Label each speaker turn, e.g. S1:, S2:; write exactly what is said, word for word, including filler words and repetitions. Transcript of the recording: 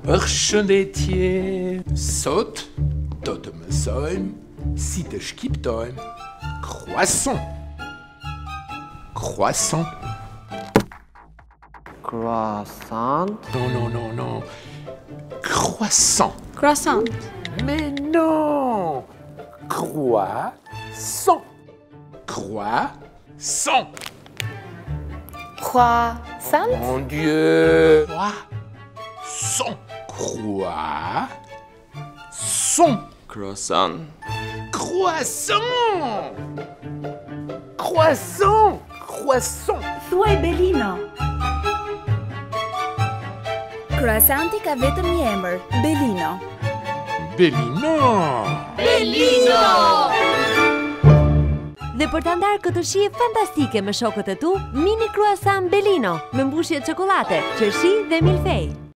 S1: Përshëndetje. Sot do të mësojmë si të shkiptojmë croissant. Croissant.
S2: Croissant.
S1: Non, non, non, non. Croissant.
S3: Croissant.
S1: Mais non. Croissant. Croissant.
S3: Croissant.
S1: Mon Dieu. Croissant. Croissant.
S2: Croissant.
S1: Croissant. Croissant. Croissant.
S3: Thuaj Belino.
S4: Croissanti ka vetëm një emër, Belino.
S1: Belino.
S5: Belino! Dhe për të ndarë këtë shije fantastike me shokët e tu, mini croissant Belino me mbushje çokolate, qershi dhe milfej.